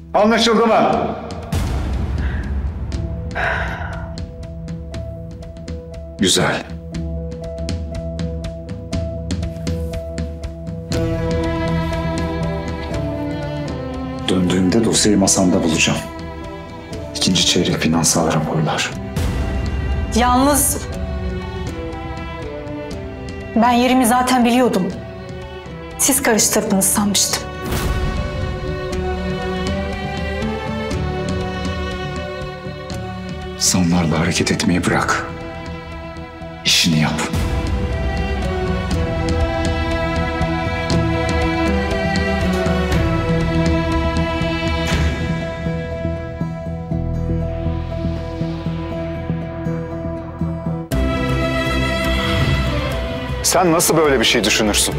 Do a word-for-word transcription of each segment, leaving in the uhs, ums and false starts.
Anlaşıldı mı? Güzel. Döndüğümde dosyayı masamda bulacağım. İkinci çeyrek finansal raporlar. Yalnız ben yerimi zaten biliyordum. Siz karıştırdınız sanmıştım. Sanlarla hareket etmeyi bırak. İşini yap. Sen nasıl böyle bir şey düşünürsün?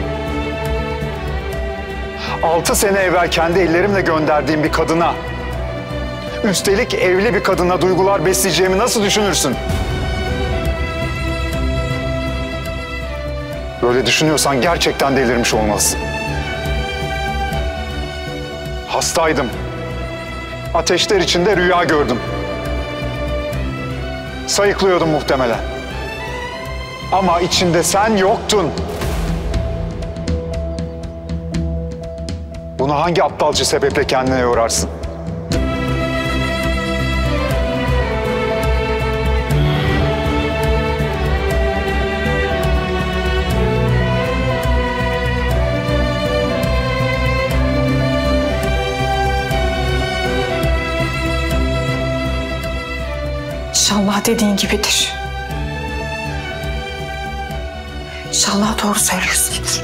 Altı sene evvel kendi ellerimle gönderdiğim bir kadına, üstelik evli bir kadına duygular besleyeceğimi nasıl düşünürsün? Böyle düşünüyorsan gerçekten delirmiş olmalısın. Hastaydım. Ateşler içinde rüya gördüm. Sayıklıyordum muhtemelen. Ama içinde sen yoktun. Bunu hangi aptalca sebeple kendine yorarsın? İnşallah dediğin gibidir. İnşallah doğru söylüyorsundur.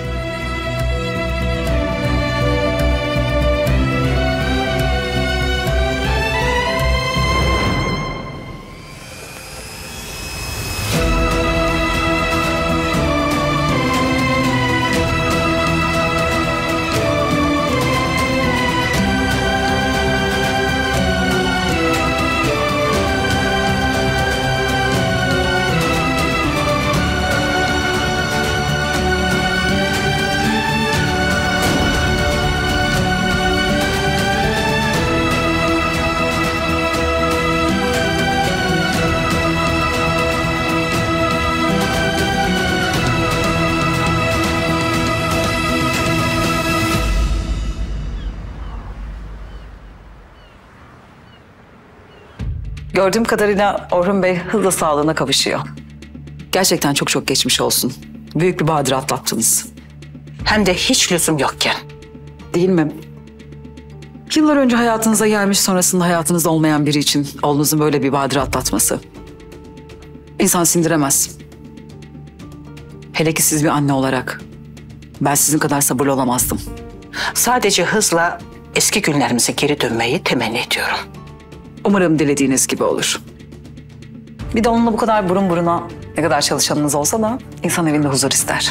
Gördüğüm kadarıyla Orhun Bey hızla sağlığına kavuşuyor. Gerçekten çok çok geçmiş olsun. Büyük bir badire atlattınız. Hem de hiç lüzum yokken. Değil mi? Yıllar önce hayatınıza gelmiş, sonrasında hayatınızda olmayan biri için oğlunuzun böyle bir badire atlatması. İnsan sindiremez. Hele ki siz bir anne olarak. Ben sizin kadar sabırlı olamazdım. Sadece hızla eski günlerimize geri dönmeyi temenni ediyorum. Umarım dilediğiniz gibi olur. Bir de onunla bu kadar burun buruna ne kadar çalışanınız olsa da insan evinde huzur ister.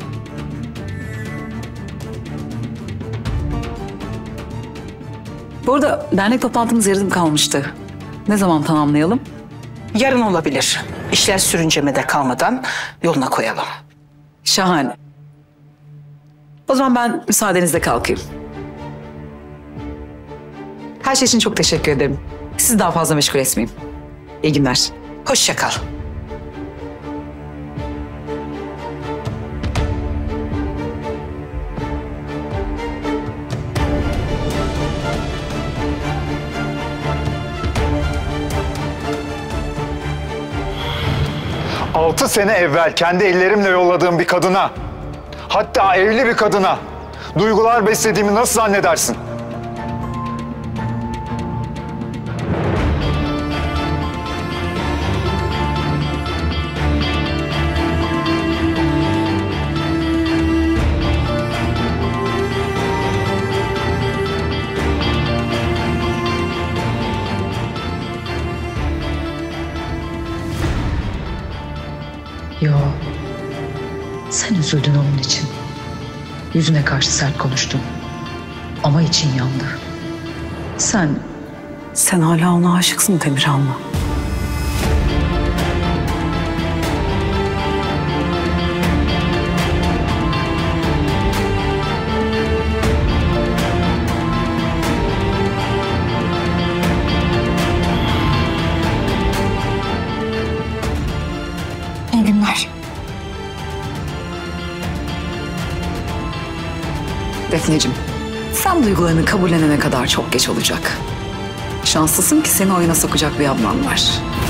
Bu arada dernek toplantımız yarım kalmıştı. Ne zaman tamamlayalım? Yarın olabilir. İşler sürüncemede kalmadan yoluna koyalım. Şahane. O zaman ben müsaadenizle kalkayım. Her şey için çok teşekkür ederim. Sizi daha fazla meşgul etmeyeyim. İyi günler. Hoşça kal. Altı sene evvel kendi ellerimle yolladığım bir kadına, hatta evli bir kadına duygular beslediğimi nasıl zannedersin? Yo, sen üzüldün onun için. Yüzüne karşı sert konuştun. Ama için yandı. Sen... Sen hala ona aşıksın Demirhan'la. Defneciğim, sen duygularını kabullenene kadar çok geç olacak. Şanslısın ki seni oyuna sokacak bir ablan var.